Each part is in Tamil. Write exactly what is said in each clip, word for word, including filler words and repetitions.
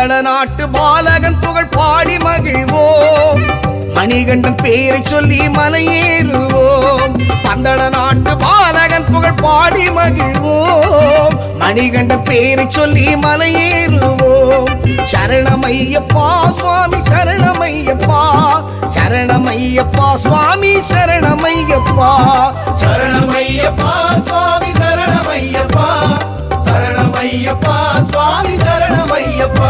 பந்தள நாட்டு பாலகன் புகழ் பாடி மகிழ்வோம். மணிகண்டன் பேரை சொல்லி மலையேறுவோம். பந்தள நாட்டு பாலகன் புகழ் பாடி மகிழ்வோம். மணிகண்டன் பேரை சொல்லி மலையேறுவோம். சரணமையப்பா சுவாமி சரணமையப்பா, சரணமையப்பா சுவாமி சரணமையப்பா, சரணமையப்பா சுவாமி சரணமையப்பா, சரணமையப்பா சுவாமி சரணமையப்பா.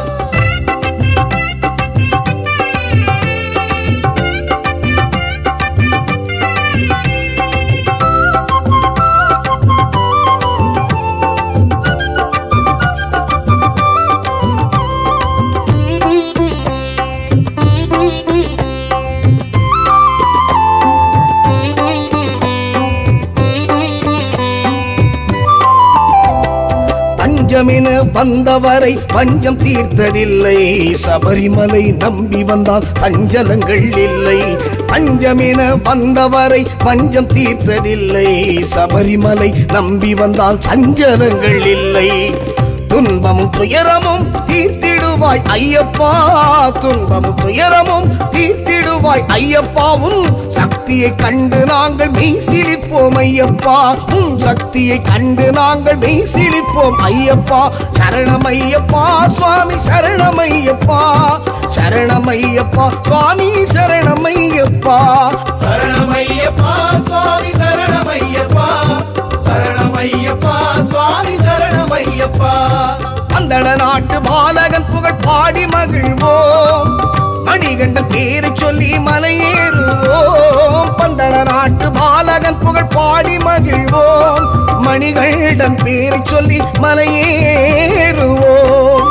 பஞ்சமென வந்தவரை பஞ்சம் தீர்த்ததில்லை. சபரிமலை நம்பி வந்தால் சஞ்சலங்கள் இல்லை. பஞ்சமென வந்தவரை பஞ்சம் தீர்த்ததில்லை. சபரிமலை நம்பி வந்தால் சஞ்சலங்கள் இல்லை. துன்பமும் துயரமும் தீர்த்திடுவாய் ஐயப்பா, துன்பமும் துயரமும் தீர்த்திடுவாய் ஐயப்பா. உன் சக்தியை கண்டு நாங்கள் மெய் சிலிப்போம் ஐயப்பா, உன் சக்தியை கண்டு நாங்கள் மெய் சிலிப்போம் ஐயப்பா. சரணமையப்பா சுவாமி சரணமையப்பா, சரணமையப்பா சுவாமி சரணமையப்பா, சரணமையப்பா சுவாமி சரணமையப்பா, சரணமையப்பா சுவாமி சரணமையப்பா. பந்தள நாட்டு பாலகன் புகழ் பாடி மகிழ்வோம். மணிகண்டன் பேரை சொல்லி மலையேறுவோம். பந்தள நாட்டு பாலகன் புகழ் பாடி மகிழ்வோம். மணிகண்டன் பேரை சொல்லி மலையேறுவோம்.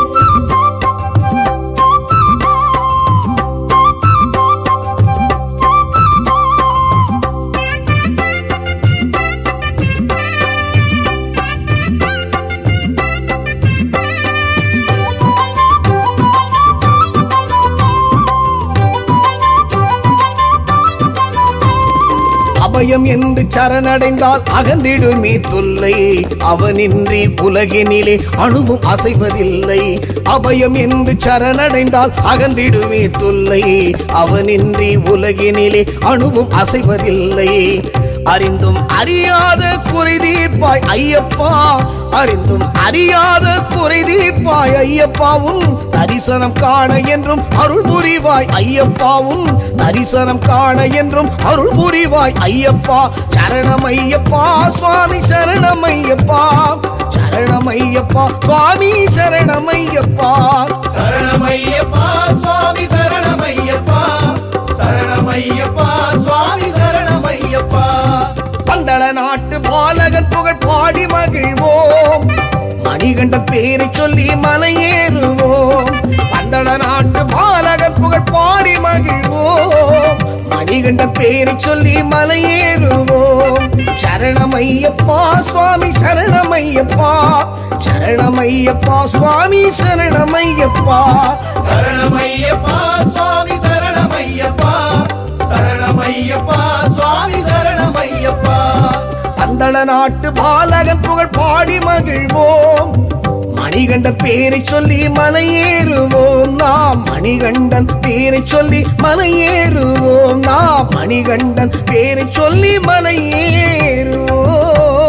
அபயம் என்று சரணடைந்தால் அகந்திடுமே தொல்லை. அவனின்றி உலகினிலே அணுவும் அசைவதில்லை. அபயம் என்று சரணடைந்தால் அகந்திடுமே தொல்லை. அவனின்றி உலகினிலே அணுவும் அசைவதில்லை. அறிந்தும் அறியாத குறை தீர்ப்பாய் ஐயப்பா, அறிந்தும் அறியாத குறை தீர்ப்பாய் ஐயப்பா. உன் தரிசனம் காண என்றும் அருள் புரிவாய் ஐயப்பா, உன் தரிசனம் காண என்றும் அருள் புரிவாய் ஐயப்பா. சரணமையப்பா சுவாமி சரணமையப்பா, சரணமையப்பா சுவாமி சரணமையப்பா, சரணமையப்பா சுவாமி சரணமையப்பா, சரணமையப்பா சுவாமி சரணமையப்பா. பந்தள நாட்டு பாலகன் புகழ் பாடி மகிழ்வோம். மணிகண்டன் பேரை சொல்லி மலையேறுவோம். பந்தள நாட்டு பாலகன் புகழ் பாடி மகிழ்வோம். மணிகண்டன் பேரை சொல்லி மலையேறுவோம். சரணமையப்பா சுவாமி சரணமையப்பா, சரணமையப்பா சுவாமி சரணமையப்பா, சரணமையப்பா சுவாமி சரணமையப்பா, சரணமையப்பா சுவாமி சரணமையப்பா. பந்தள நாட்டு பாலகன் புகழ் பாடி மகிழ்வோம். மணிகண்டன் பேரை சொல்லி மலையேறுவோம். நாம் மணிகண்டன் பேரை சொல்லி மலையேறுவோம். நாம் மணிகண்டன் பேரை சொல்லி மலையேறுவோம்.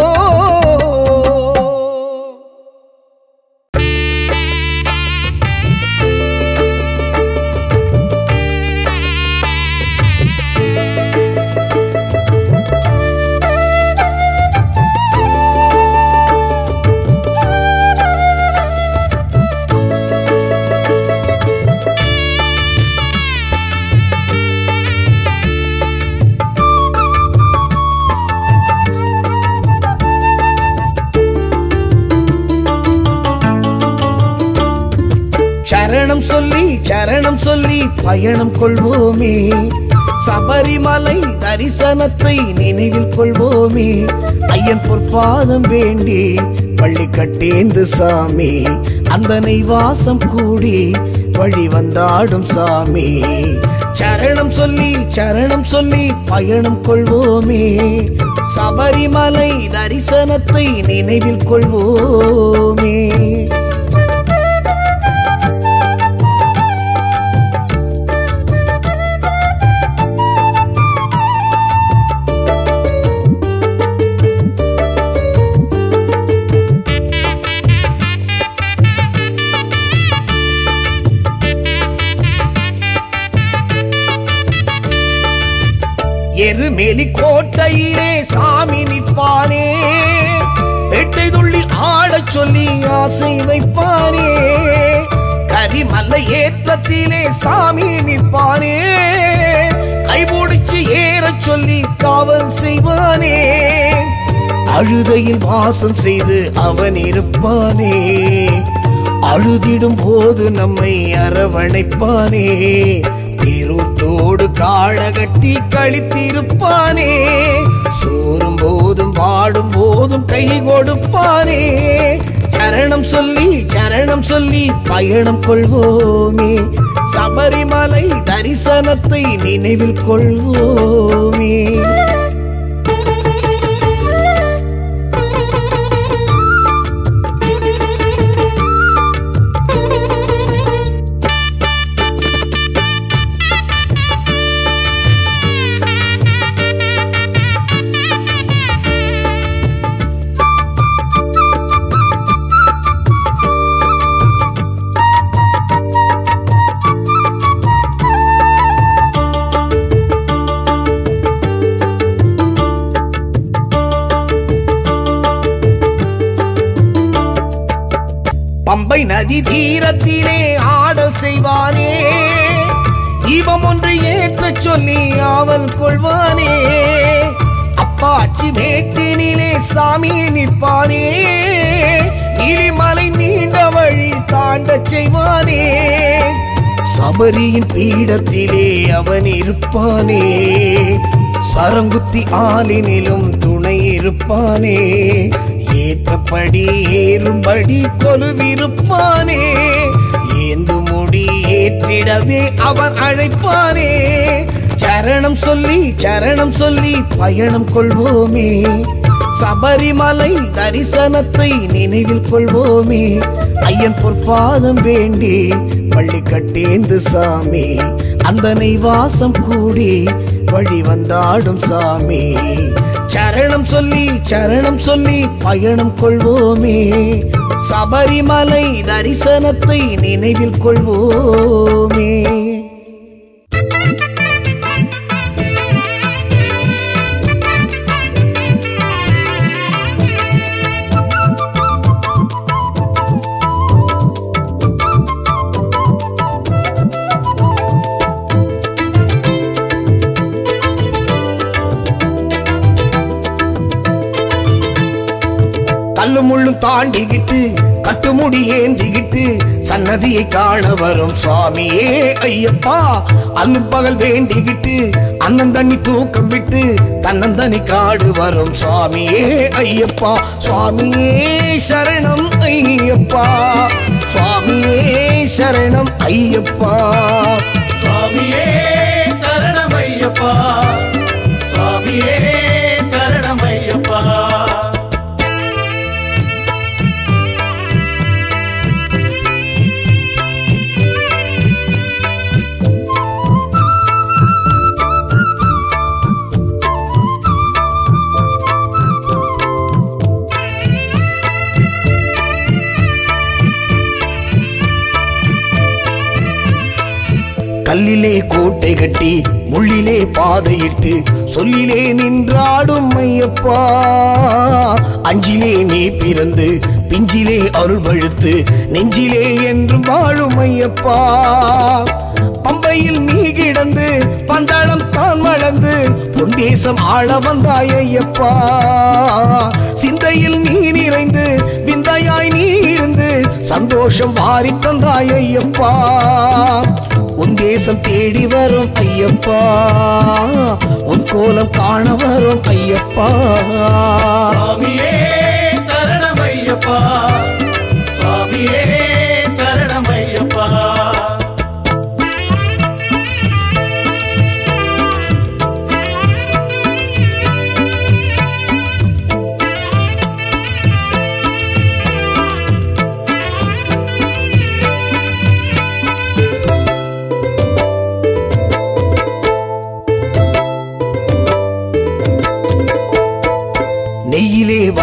சரணம் சொல்லி சரணம் சொல்லி பயணம் கொள்வோமே. சபரிமலை தரிசனத்தை நினைவில் கொள்வோமே. ஐயன் பொற்பாதம் வேண்டி பள்ளி கட்டேந்து சாமி, அந்த நெய்வாசம் கூடி வழி வந்தாடும் சாமி. சரணம் சொல்லி சரணம் சொல்லி பயணம் கொள்வோமே. சபரிமலை தரிசனத்தை நினைவில் கொள்வோமே. எருமேலி கோட்டையிலே சாமி நிற்பானே பெட்டை துள்ளி ஆடச் சொல்லி ஆசை வைப்பானே கரிமலை ஏற்றத்திலே சாமி நிற்பானே கைபிடிச்சு ஏறச் சொல்லி காவல் செய்வானே அழுதையில் வாசம் செய்து அவன் இருப்பானே அழுதிடும் போது நம்மை அரவணைப்பானே திருத்தோடு காழகட்டி கழித்திருப்பானே சோறும் போதும் வாடும் போதும் கை கொடுப்பானே சரணம் சொல்லி சரணம் சொல்லி பயணம் கொள்வோமே சபரிமலை தரிசனத்தை நினைவில் கொள்வோமே பம்பை நதி தீரத்திலே ஆடல் செய்வானே தீபம் ஒன்று ஏற்ற சொல்லி ஆவல் கொள்வானே அப்பாச்சி மேட்டினிலே சாமி நிற்பானே நீலிமலை நீண்ட வழி தாண்டச் செய்வானே சபரியின் பீடத்திலே அவன் இருப்பானே சரங்குத்தி ஆலினிலும் துணை இருப்பானே ஏற்றபடி ஏறும்படி கொலுவிருப்பானே ஏந்து முடி ஏற்றிடவே அவன் அழைப்பானே சரணம் சொல்லி சரணம் சொல்லி பயணம் கொள்வோமே சபரிமலை தரிசனத்தை நினைவில் கொள்வோமே ஐயன் பொற்பாதம் வேண்டி பள்ளி கட்டேந்து சாமி அந்தனை வாசம் கூடி வழி வந்தாடும் சாமி சரணம் சொல்லி சரணம் சொல்லி பயணம் கொள்வோமே சபரிமலை தரிசனத்தை நினைவில் கொள்வோமே கல்லும் முள்ளும் தாண்டிக்கிட்டு கட்டுமுடி ஏந்திக்கிட்டு சன்னதியை காண வரும் சுவாமியே ஐயப்பா அல்லும் பகல் வேண்டிக்கிட்டு அண்ணன் தண்ணி தூக்கம் விட்டு தன்னந்தனி காடு வரும் சுவாமியே ஐயப்பா சுவாமியே சரணம் ஐயப்பா சுவாமியே சரணம் ஐயப்பா சுவாமியே சரணம் ஐயப்பா சுவாமியே சரணம் ஐயப்பா கல்லிலே கோட்டை கட்டி முள்ளிலே பாதையிட்டு சொல்லிலே நின்றாடும் ஐயப்பா அஞ்சிலே நீ பிறந்து பிஞ்சிலே அருள் வழுத்து நெஞ்சிலே என்றும் வாழும் ஐயப்பா பம்பையில் நீ கிடந்து பந்தாளம் தான் வளர்ந்து பொந்தேசம் ஆள வந்தாய் ஐயப்பா சிந்தையில் நீ நிறைந்து விந்தையாய் நீ இருந்து சந்தோஷம் வாரி தந்தாய் ஐயப்பா உன் தேசம் தேடி வரும் ஐயப்பா உன் கோலம் காண வரும் ஐயப்பா சுவாமியே சரணம் ஐயப்பா சுவாமியே சரணம் ஐயப்பா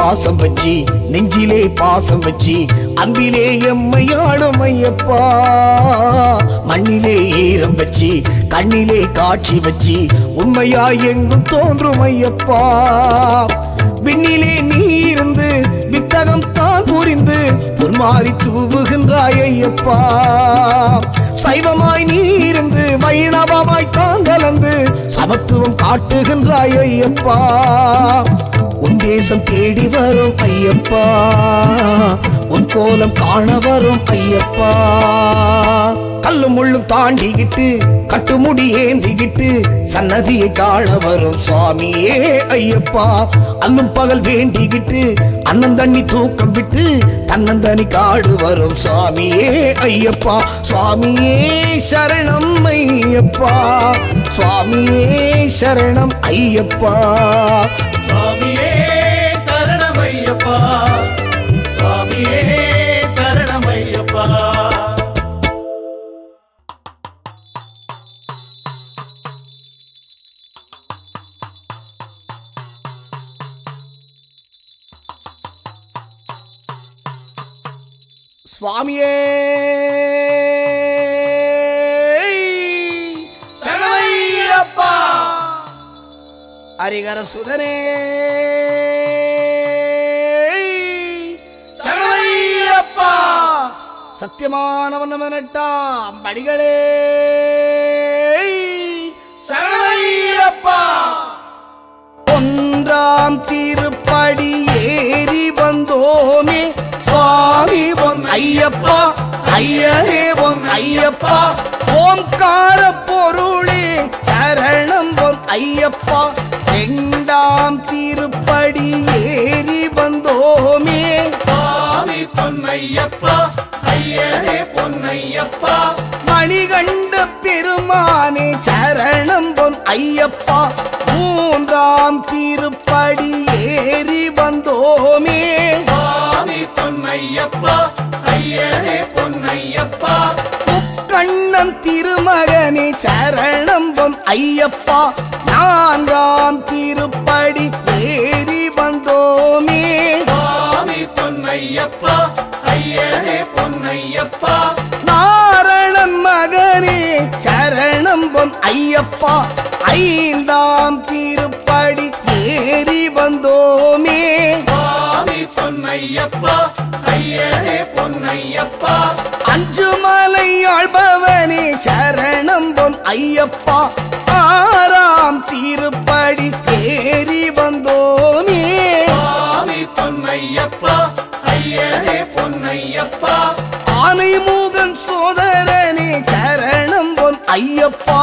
வாசம் வச்சி நெஞ்சிலே பாசம் வச்சி அன்பிலே எம்மையாடும் ஐயப்பா மண்ணிலே ஈரம் வச்சி கண்ணிலே காட்சி வச்சி உண்மையாய் எங்கும் தோன்றும் ஐயப்பா விண்ணிலே நீ இருந்து வித்தகம் தான் புரிந்து பொன்மாறி தூவுகின்றாய் ஐயப்பா சைவமாய் நீ இருந்து வைணவமாய் தான் கலந்து சமத்துவம் காட்டுகின்றாய் ஐயப்பா உன் தேசம் தேடி வரும் ஐயப்பா உன் கோலம் காண வரும் ஐயப்பா கல்லும் முள்ளும் தாண்டிக்கிட்டு கட்டுமுடி ஏந்திக்கிட்டு சன்னதியை காண வரும் சுவாமியே ஐயப்பா அல்லும் பகல் வேண்டிக்கிட்டு அண்ணன் தண்ணி தூக்கம் விட்டு தன்னந்தனி காடு வரும் சுவாமியே ஐயப்பா சுவாமியே சரணம் ஐயப்பா சுவாமியே சரணம் ஐயப்பா சுவாமியே சரணம் ஐயப்பா சுவாமியே சரணம் ஐயப்பா சுவாமியே சரணமையப்பா ஹரிகர சுதனே சரணமையப்பா சத்தியமானவன் நமனட்டாம் படிகளே சரணமையப்பா ஒன்றாம் திருப்படி ஏறி வந்தோமே சுவாமி பொன் ஐயப்பா ஐயனே பொன் ஐயப்பா ஓம்கார பொருளே சரணம் பொன் ஐயப்பா இரண்டாம் திருப்படி ஏறி வந்தோமே சுவாமி பொன்னையப்பா ஐயனே பொன்னையப்பா மணிகண்ட பெருமானே சரணம் பொன் ஐயப்பா மூன்றாம் திருப்படி ஏறி வந்தோமே சுவாமி பொன்னையப்பா ஐயனே பொன்னையப்பா முக்கண்ணன் திருமகனே சரணம் பொன் ஐயப்பா நான்காம் திருப்படி ஏறி வந்தோமே சுவாமி பொன்னையப்பா ஐயனே பொன்னையப்பா நாரணன் மகனே சரணம் பொன் ஐயப்பா ஐந்தாம் திருப்படி ஏறி வந்தோமே சுவாமி பொன்னையப்பா ஐயனே பொன்னையப்பா அஞ்சு மலை ஆள்பவனே சரணம் பொன் ஐயப்பா ஆறாம் திருப்படி ஏறி வந்தோமே சுவாமி பொன்னையப்பா ஐயனே பொன்னையப்பா ஆனை மூகன் சோதரனே சரணம் பொன் ஐயப்பா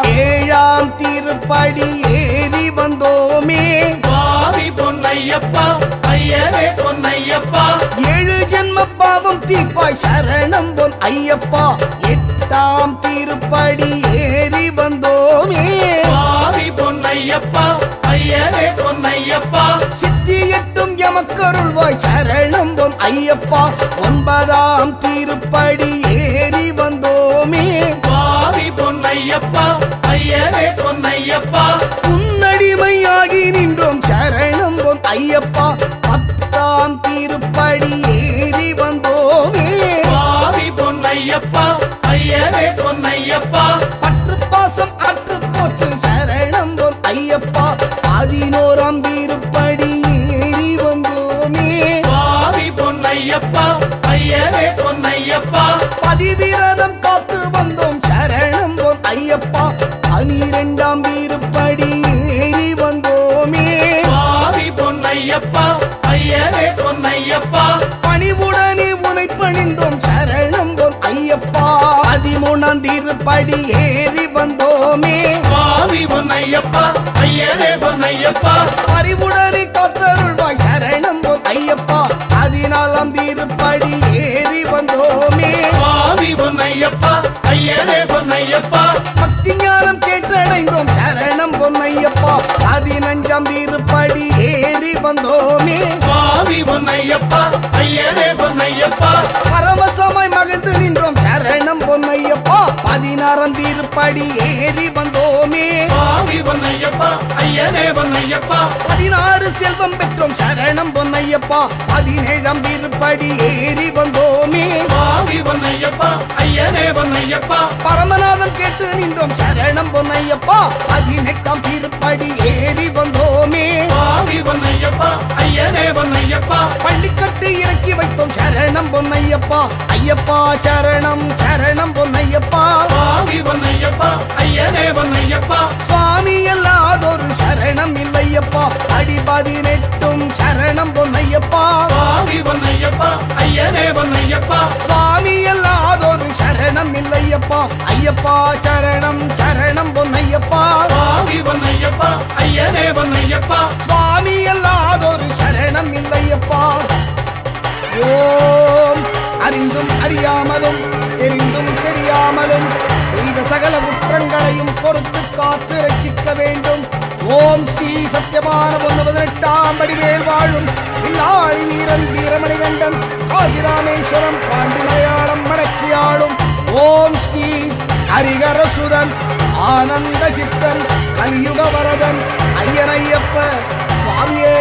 ஏழாம் திருப்படி ஏறி வந்தோமே சுவாமி பொன்னையப்பா ஐயனே பொன்னையப்பா ஏழு ஜென்ம பாவம் தீப்பாய் சரணம் பொன் ஐயப்பா எட்டாம் திருப்படி ஏறி வந்தோமே சுவாமி பொன்னையப்பா ஐயனே பொன்னையப்பா சித்தி எட்டும் எமக்கருள்வாய் சரணம் பொன் ஐயப்பா ஒன்பதாம் திருப்படி ஏறி வந்தோமே சுவாமி பொன்னையப்பா ஐயனே பொன்னையப்பா உன்னடிமையாகி நின்றோம் சரணம் பொன் ஐயப்பா பத்தாம் திருப்படி ஏறி வந்தோமே சுவாமி பொன்னையப்பா ஐயனே பொன்னையப்பா பற்று பாசம் அற்று போச்சு சரணம் பொன் ஐயப்பா பதினோராம் திருப்படி ஏறி வந்தோமே சுவாமி பொன்னையப்பா ஐயனே பொன்னையப்பா பதிவிரதம் காத்து வந்தோம் சரணம் பொன் ஐயப்பா பனிரெண்டாம் திருப்படி ஏறி வந்தோமே சுவாமி பொன்னையப்பா ஐயனே பொன்னையப்பா பணிவுடனே உனை பணிந்தோம் சரணம் பொன் ஐயப்பா பதிமூணாம் திருப்படி ஏறி வந்தோமே சுவாமி பொன்னையப்பா ஐயனே பொன்னையப்பா அறிவுடனே காத்தருள்வாய் சரணம் பொன் ஐயப்பா பதினாலாம் திருப்படி ஏறி வந்தோமே சுவாமி பொன்னையப்பா ஐயனே பொன்னையப்பா பக்தி ஞானம் கேட்டடைந்தோம் சரணம் பொன் ஐயப்பா பதினஞ்சாம் திருப்படி ஏறி வந்தோமே சுவாமி பொன்னையப்பா ஐயனே பொன்னையப்பா பரவசமாய் மகிழ்ந்து நின்றோம் சரணம் பொன் ஐயப்பா பதினாறாம் திருப்படி ஏறி வந்தோமே சுவாமி சுவாமி பொன்னையப்பா ஐயனே பொன்னையப்பா பதினாறு செல்வம் பெற்றோம் சரணம் பொன்னையப்பா பதினேழாம் திருப்படி ஏறி வந்தோமே சுவாமி பொன்னையப்பா ஐயனே பொன்னையப்பா பரமநாதம் கேட்டு நின்றோம் சரணம் பொன்னையப்பா பதினெட்டாம் திருப்படி ஏறி வந்தோமே சுவாமி பொன்னையப்பா ஐயனே பொன்னையப்பா பள்ளிக்கட்டு இறக்கி வைத்தோம் சரணம் பொன்னையப்பா ஐயப்பா சரணம் சரணம் பொன்னையப்பா சுவாமி பொன்னையப்பா ஐயனே பொன்னையப்பா சுவாமி அல்லாதொரு சரணம் இல்லையப்பா அடி பதினெட்டும் சரணம் பொன்னையப்பா சுவாமி பொன்னையப்பா ஐயனே பொன்னையப்பா சுவாமி அல்லாதொரு சரணம் இல்லையப்பா ஐயப்பா சரணம் சரணம் பொன்னையப்பா சுவாமி பொன்னையப்பா ஐயனே பொன்னையப்பா சுவாமி அல்லாதொரு சரணம் இல்லையப்பா ஓம் அறிந்தும் அறியாமலும் தெரிந்தும் தெரியாமலும் செய்த சகல குற்றங்களையும் பொறுத்து காத்து ரட்சிக்க வேண்டும். ஓம் ஸ்ரீ சத்யமான பொண்ணு பதினெட்டாம் படிவேல் வாழும் வில்லாளி வீரன் வீரமணிகண்டன் காசிராமேஸ்வரம் பாண்டி மலையாளம் மடக்கியாளும் ஓம் ஸ்ரீ ஹரிகரசுதன் ஆனந்த சித்தன் கலியுக வரதன் ஐயனையப்ப சுவாமியே.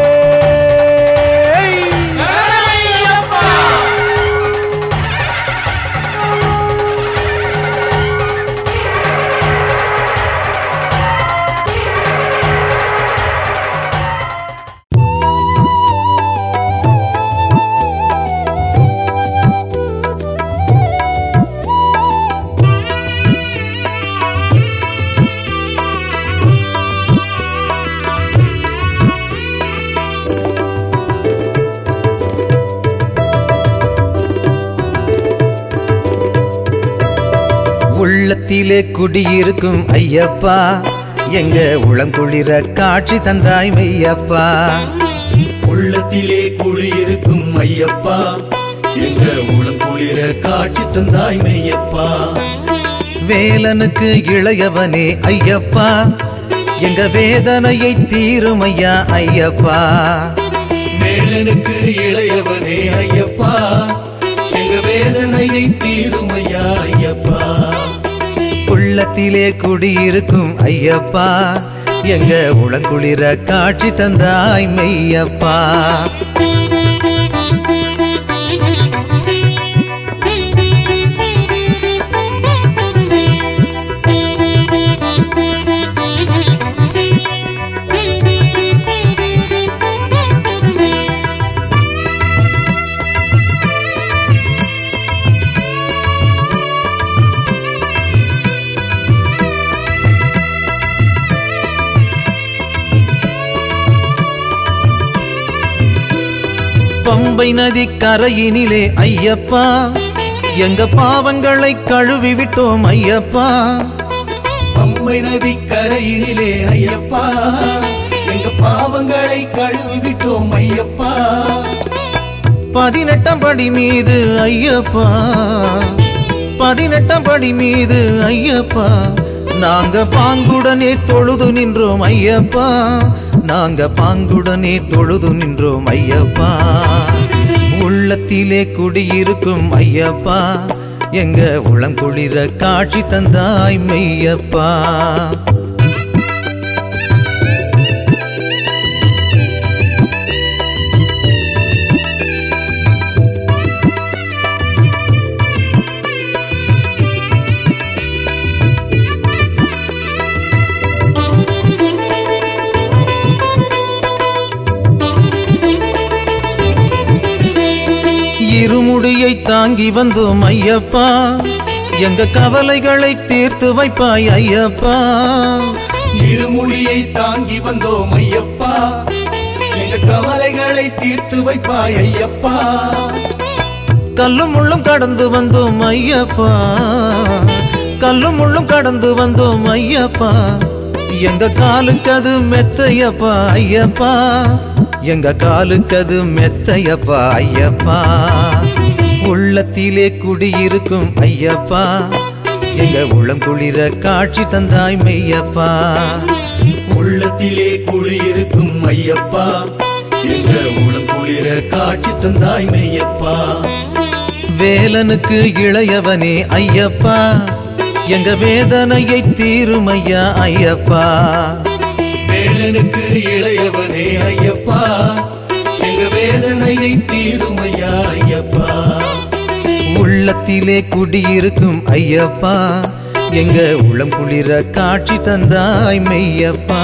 உள்ளத்திலே குடியிருக்கும் ஐயப்பா எங்க உளங்குளிர காட்சி தந்தாய் மெய்யப்பா. உள்ளத்திலே குடியிருக்கும் ஐயப்பா எங்க உளங்குளிர காட்சி தந்தாய் மெய்யப்பா. வேலனுக்கு இளையவனே ஐயப்பா எங்க வேதனையை தீரும் ஐயா ஐயப்பா. வேலனுக்கு இளையவனே ஐயப்பா எங்க வேதனையை தீரும் ஐயா ஐயப்பா. உள்ளத்திலே குடியிருக்கும் ஐயப்பா எங்க உளங்குளிர காட்சி தந்தாய் மெய்யப்பா. பம்பை நதி கரையினிலே ஐயப்பா எங்க பாவங்களை கழுவி விட்டோம் ஐயப்பா. பம்பை நதி கரையினிலே ஐயப்பா எங்க பாவங்களை கழுவி விட்டோம் ஐயப்பா. பதினெட்டாம் படி மீது ஐயப்பா பதினெட்டாம் படி மீது ஐயப்பா நாங்க பாங்குடனே தொழுது நின்றோம் ஐயப்பா. நாங்க பாங்குடனே தொழுது நின்றோம் ஐயப்பா. உள்ளத்திலே குடியிருக்கும் ஐயப்பா எங்க உளங்குளிர காட்சி தந்தாய் மெய்யப்பா. இருமுடியை தாங்கி வந்தோம் ஐயப்பா எங்க கவலைகளை தீர்த்து வைப்பாய் ஐயப்பா. இருமுடியை தாங்கி வந்தோம் ஐயப்பா எங்க கவலைகளை தீர்த்து வைப்பாய் ஐயப்பா. கல்லும் முள்ளும் கடந்து வந்தோம் ஐயப்பா கல்லும் முள்ளும் கடந்து வந்தோம் ஐயப்பா. எங்க காலுக்கு அது மெத்தையப்பா ஐயப்பா எங்க காலுக்கது மெத்தையப்பா ஐயப்பா. உள்ளத்திலே குடியிருக்கும் ஐயப்பா எங்க உளங்குளிர காட்சி தந்தாய் மெய்யப்பா. உள்ளத்திலே குடியிருக்கும் ஐயப்பா எங்க உளங்குளிர காட்சி தந்தாய் மெய்யப்பா. வேலனுக்கு இளையவனே ஐயப்பா எங்க வேதனையை தீருமையா ஐயப்பா. வேலனுக்கு இளையவனே ஐயப்பா, எங்க வேதனையை தீருமையா ஐயப்பா. உள்ளத்திலே குடியிருக்கும் ஐயப்பா, எங்க உளம் குளிர காட்சி தந்தாய் மெய்யப்பா.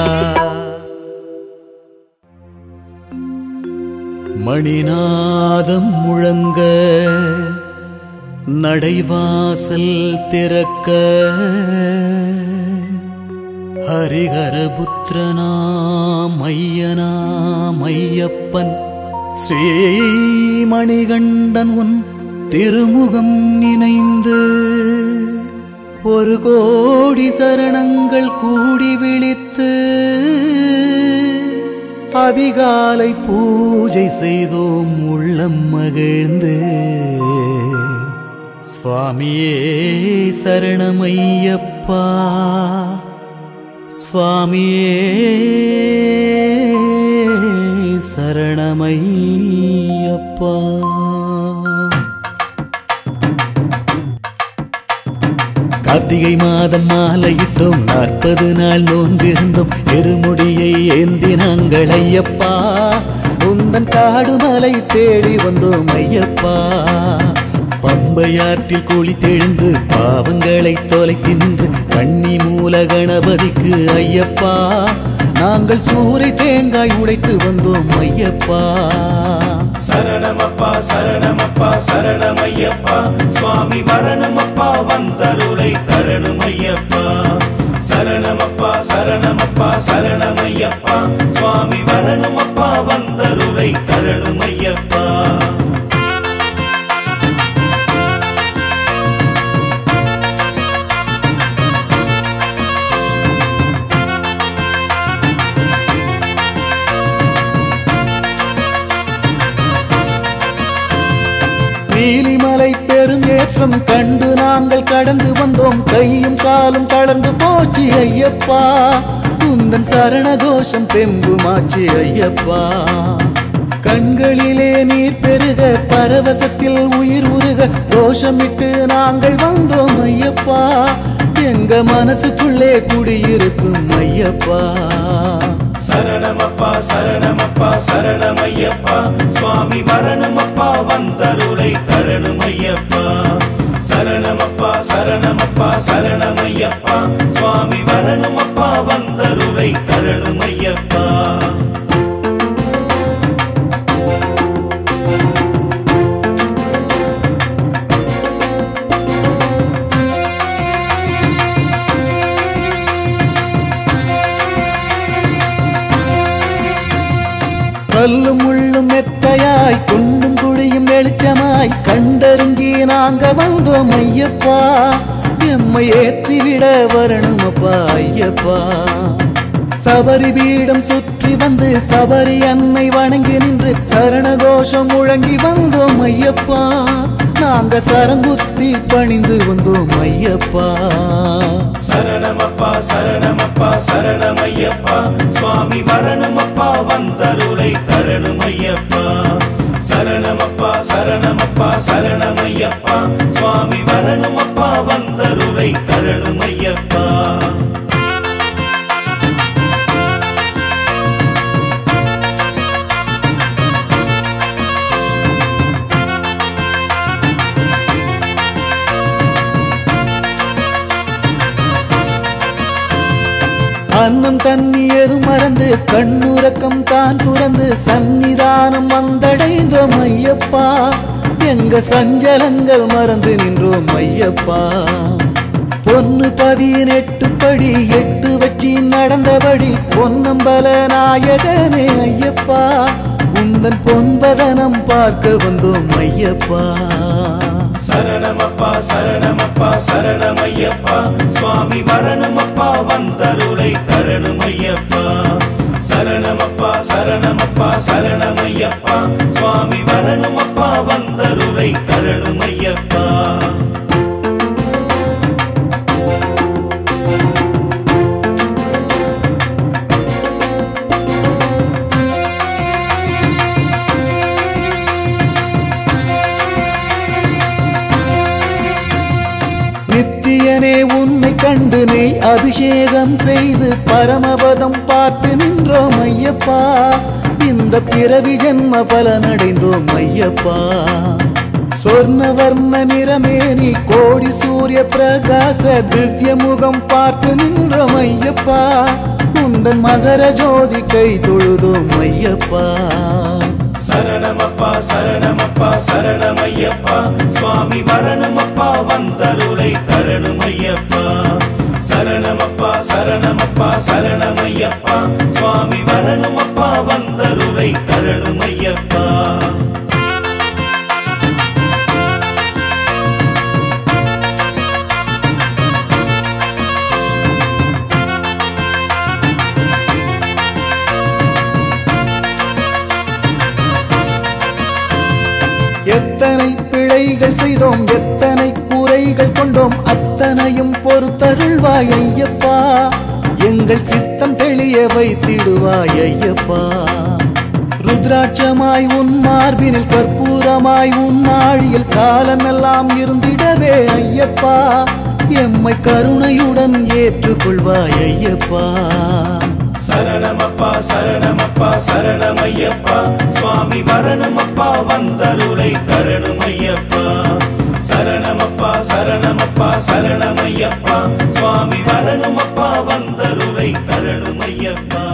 மணிநாதம் முழங்க நடைவாசல் திறக்க ஹரிஹரபுத்திரனாம் ஐயனாம் ஐயப்பன் ஸ்ரீமணிகண்டன் உன் திருமுகம் நினைந்து ஒரு கோடி சரணங்கள் கூடி விழித்து அதிகாலை பூஜை செய்தோம் உள்ளம் மகிழ்ந்து. சுவாமியே சரணமையப்பா, சுவாமியே சரணமையப்பா. கார்த்திகை மாதம் மாலையிட்டோம், நாற்பது நாள் நோன்பிருந்தோம், எருமுடியை ஏந்தி நாங்கள் ஐயப்பா. உந்தன் காடுமலை தேடி வந்தோம் ஐயப்பா. பம்பையாற்றில் குளி தெழுந்து பாவங்களை தொலைத்து நின்று கண்ணி மூல கணபதிக்கு ஐயப்பா. நாங்கள் சூறை தேங்காய் உடைத்து வந்தோம் ஐயப்பா. சரணமப்பா சரணமப்பா சரணமையப்பா, சுவாமி வரணமப்பா வந்தருளை தரணுமையப்பா. சரணமப்பா சரணமப்பா சரணமையப்பா, சுவாமி வரணமப்பா வந்தருளை தரணுமையப்பா. நீலிமலை பெருங்கேற்றம் கண்டு நாங்கள் கடந்து வந்தோம், கையும் காலும் கலந்து போச்சு ஐயப்பா. உந்தன் சரண கோஷம் தெம்புமாச்சு ஐயப்பா. கண்களிலே நீர் பெருக பரவசத்தில் உயிர் உருக கோஷமிட்டு நாங்கள் வந்தோம் ஐயப்பா. எங்க மனசுக்குள்ளே குடியிருக்கும் ஐயப்பா. சரணமப்பா சரணமப்பா சரணமையப்பா, சுவாமி வரணமப்பா வந்தருளை தரணுமையப்பா. சரணமப்பா சரணமப்பா சரணமையப்பா, சுவாமி வரணமப்பா வந்தருளை தரணுமையப்பா. கல்லும் முள்ளும் மெத்தையாய் குண்டும் குழியும் வெளிச்சமாய் கண்டறிஞ்சி நாங்க வந்தோம் ஐயப்பா. எம்மை ஏற்றிவிட வரணுமப்பா ஐயப்பா. சபரி பீடம் சுற்றி வந்து சபரி அன்னை வணங்கி நின்று சரண கோஷம் முழங்கி வந்தோம் ஐயப்பா. நாங்க சரங்குத்தி பணிந்து வந்தோம் ஐயப்பா. சரணமப்பா சரணமப்பா சரணமையப்பா, சுவாமி வரணமப்பா வந்தருளை தரணுமையப்பா. சரணமப்பா சரணமப்பா சரணமையப்பா, சுவாமி வரணமப்பா வந்தருளை தரணுமையப்பா. அன்னம் தண்ணி எது மறந்து கண்ணுறக்கம் தான் துறந்து சன்னிதானம் வந்தடைந்தோம் ஐயப்பா. எங்க சஞ்சலங்கள் மறந்து நின்றோம் ஐயப்பா. பொன்னு பதினெட்டு படி எட்டு வச்சி நடந்தபடி பொன்னம்பல நாயகனே ஐயப்பா. உந்தன் பொன்பதனம் பார்க்க வந்தோம் ஐயப்பா. சரணமப்பா சரணமப்பா சரணமையப்பா, சுவாமி வரணமப்பா வந்தருளை தரணுமையப்பா. சரணமப்பா சரணமப்பா சரணமையப்பா, சுவாமி வரணமப்பா வந்தருளை தரணுமையப்பா. நித்திய ஐயனே உன்னை கண்டு நெய் அபிஷேகம் செய்து பரமபதம் பார்த்து நின்றோம் ஐயப்பா. இந்த பிறவி ஜென்ம பலனடைந்தோம் ஐயப்பா. சொர்ணவர்ண நிறமேனி கோடி சூரிய பிரகாச திவ்ய முகம் பார்த்து நின்றோம் ஐயப்பா. குந்தன் மகர ஜோதி கை தொழுதோம் ஐயப்பா. சரணமப்பா சரணமப்பா சரணமையப்பா சுவாமி வரணுமப்பா வந்தருளை தரணுமையப்பா. சரணமப்பா சரணமப்பா சரணமையப்பா சுவாமி வரணுமப்பா வந்தருளை தரணுமையப்பா. எத்தனை பிழைகள் செய்தோம் எத்தனை குறைகள் கொண்டோம் அத்தனையும் பொறுத்தருள்வாய் ஐயப்பா. எங்கள் சித்தம் தெளிய வைத்திடுவாய் ஐயப்பா. ருத்ராட்சமாய் உன் மார்பினில் கற்பூரமாய் உன் நாழியில் காலமெல்லாம் இருந்திடவே ஐயப்பா. எம்மை கருணையுடன் ஏற்றுக்கொள்வாய் ஐயப்பா. சரணமப்பா சரணமப்பா சரணமையப்பா சுவாமி வரணுமப்பா வந்தருளை தரணுமையப்பா. சரணமப்பா சரணமப்பா சரணமையப்பா சுவாமி வரணுமப்பா வந்தருளை தரணுமையப்பா.